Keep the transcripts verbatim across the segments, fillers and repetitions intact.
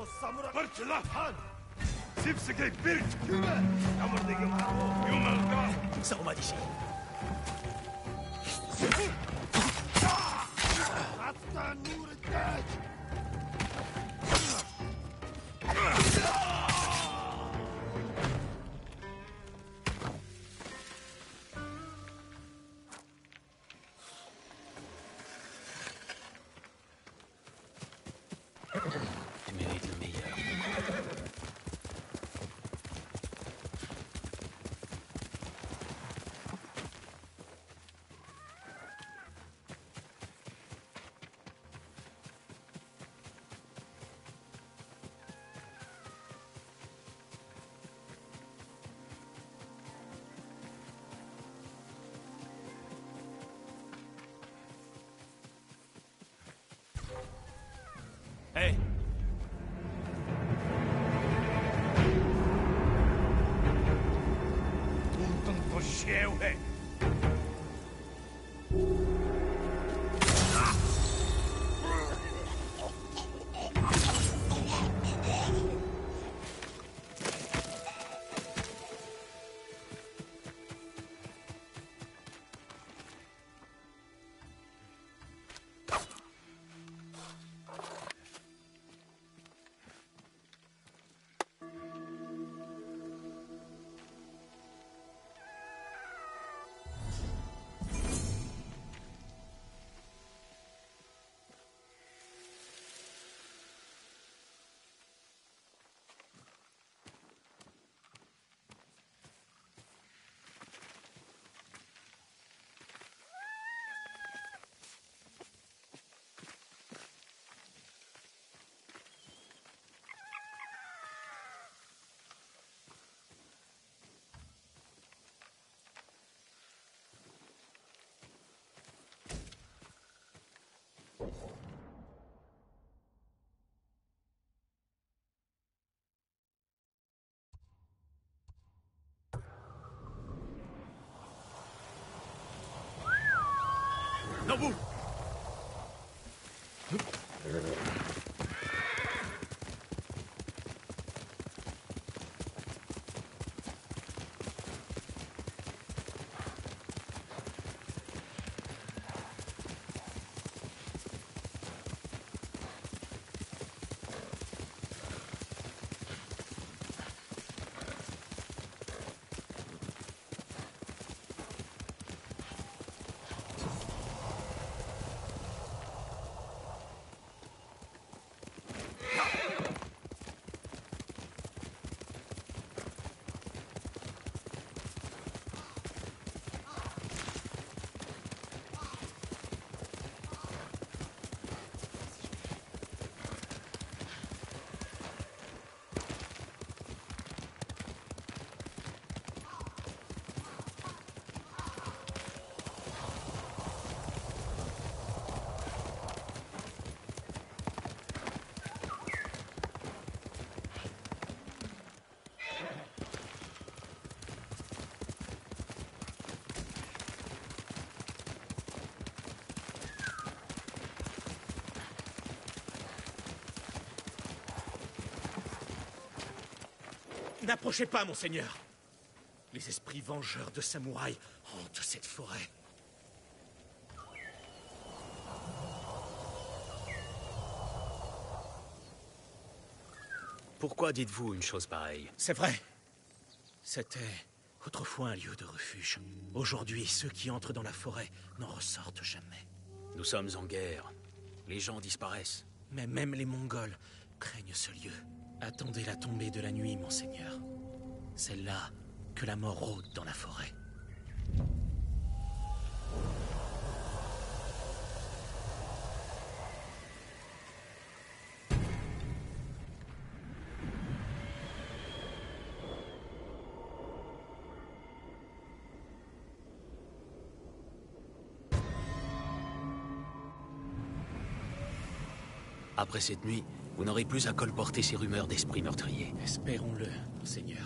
Sors-moi d'ici. Tu mérites le meilleur. Hey! Nobu! N'approchez pas, monseigneur. Les esprits vengeurs de samouraïs hantent cette forêt. Pourquoi dites-vous une chose pareille? C'est vrai. C'était autrefois un lieu de refuge. Aujourd'hui, ceux qui entrent dans la forêt n'en ressortent jamais. Nous sommes en guerre. Les gens disparaissent. Mais même les Mongols craignent ce lieu. Attendez la tombée de la nuit, monseigneur. C'est là que la mort rôde dans la forêt. Après cette nuit, vous n'aurez plus à colporter ces rumeurs d'esprits meurtriers. Espérons-le, monseigneur.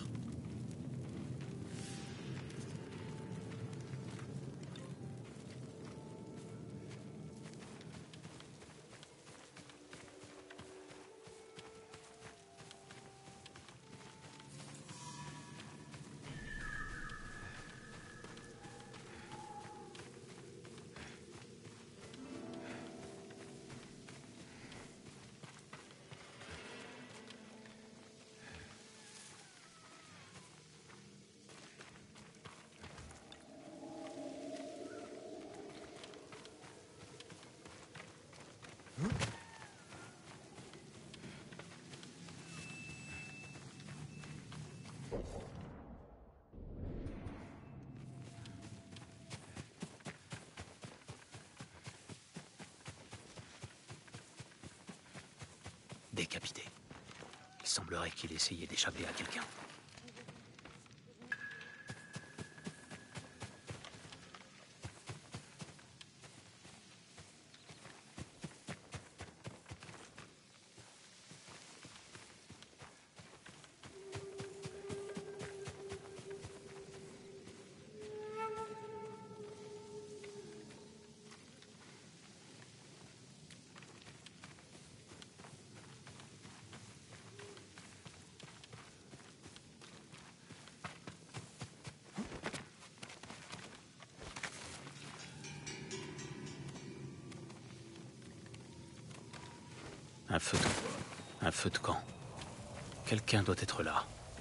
décapité. Il semblerait qu'il essayait d'échapper à quelqu'un. Un feu de... Un feu de camp. Quelqu'un doit être là.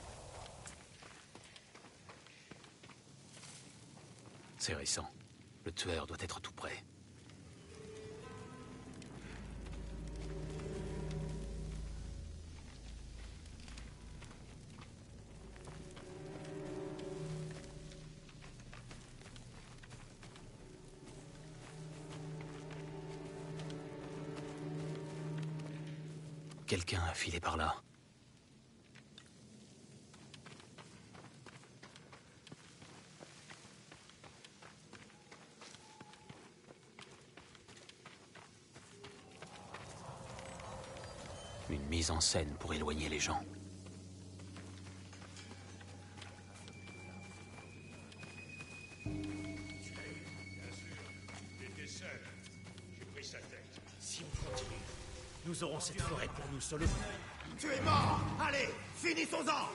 C'est récent. Le tueur doit être tout près. Quelqu'un a filé par là. Une mise en scène pour éloigner les gens. Si on continue, nous aurons cette forêt pour nous seuls. Tu es mort! Allez, finissons-en!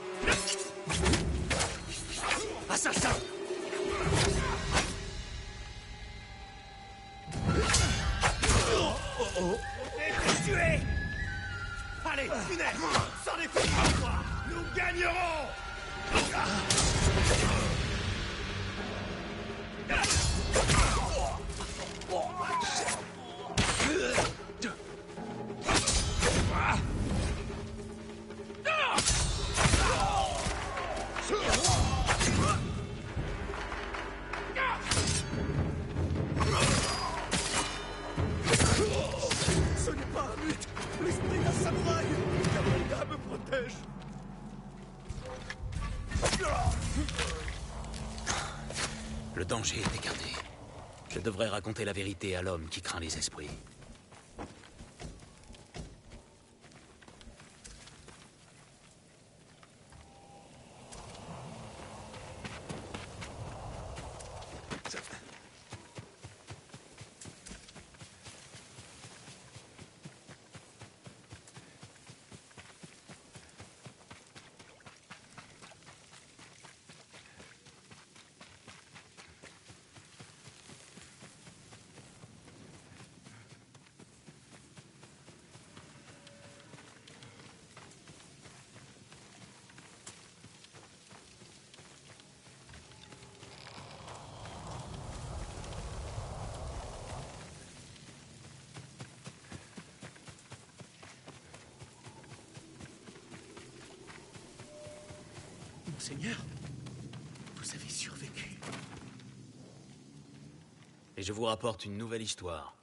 Assassin! Oh, oh, oh. Et tué! Allez, Funès! C'en est fini pour toi! Nous gagnerons! Ce n'est pas un mythe! L'esprit d'un samouraï! Kamalga me protège! Le danger est écarté. Je devrais raconter la vérité à l'homme qui craint les esprits. Monseigneur, vous avez survécu. Et je vous rapporte une nouvelle histoire.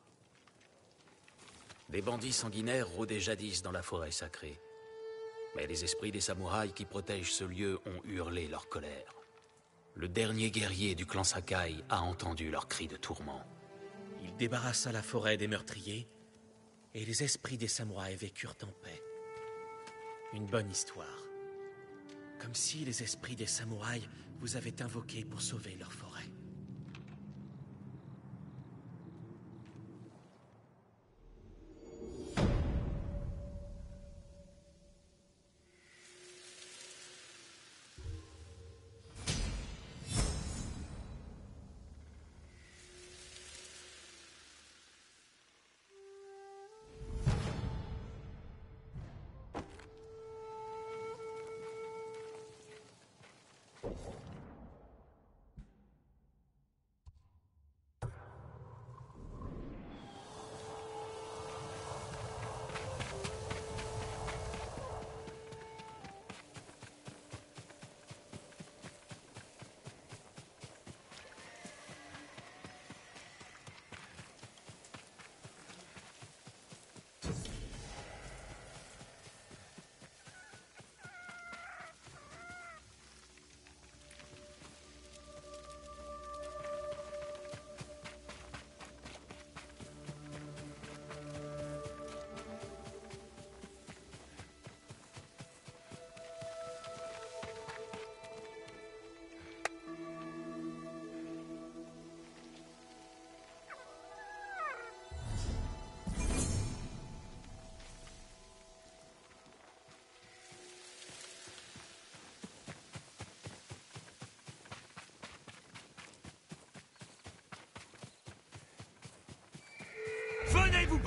Des bandits sanguinaires rôdaient jadis dans la forêt sacrée. Mais les esprits des samouraïs qui protègent ce lieu ont hurlé leur colère. Le dernier guerrier du clan Sakai a entendu leurs cris de tourment. Il débarrassa la forêt des meurtriers, et les esprits des samouraïs vécurent en paix. Une bonne histoire. Comme si les esprits des samouraïs vous avaient invoqué pour sauver leur forêt.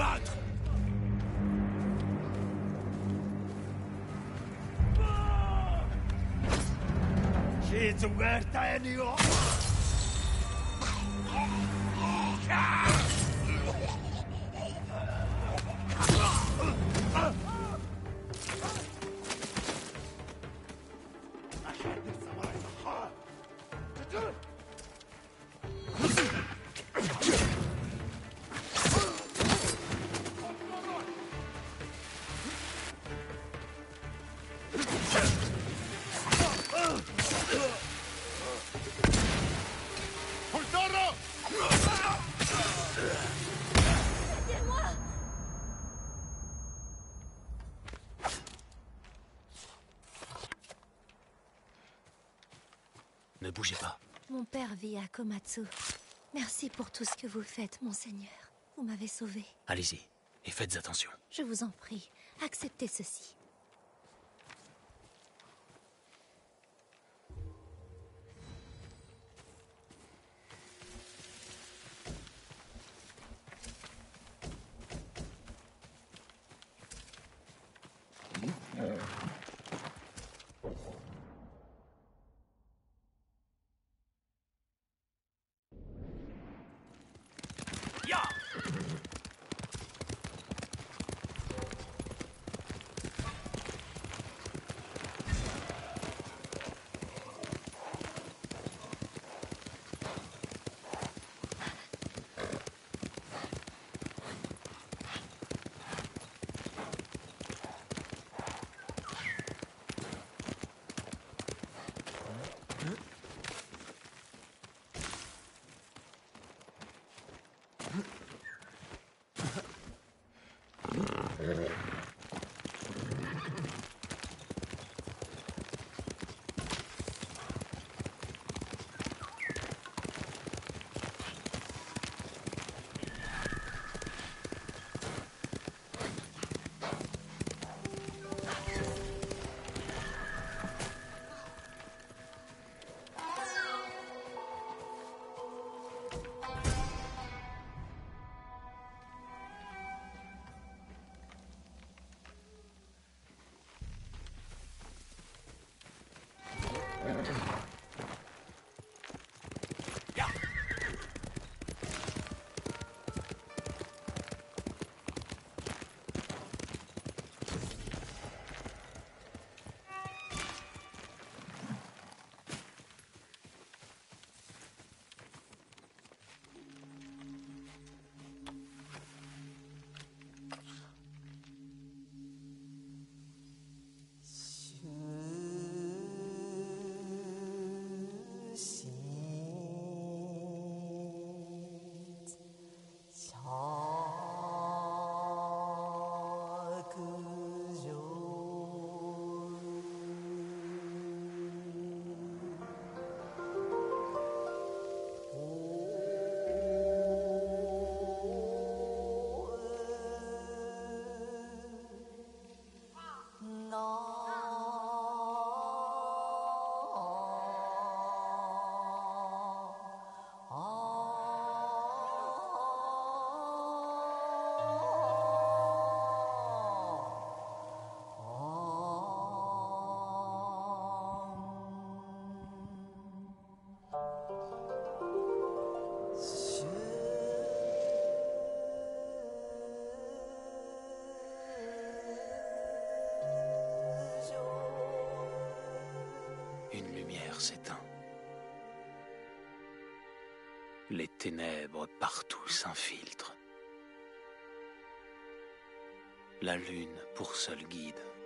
battre. Ne bougez pas. Mon père vit à Komatsu. Merci pour tout ce que vous faites, monseigneur. Vous m'avez sauvé. Allez-y, et faites attention. Je vous en prie, acceptez ceci. Une lumière s'éteint. Les ténèbres partout s'infiltrent. La lune pour seul guide.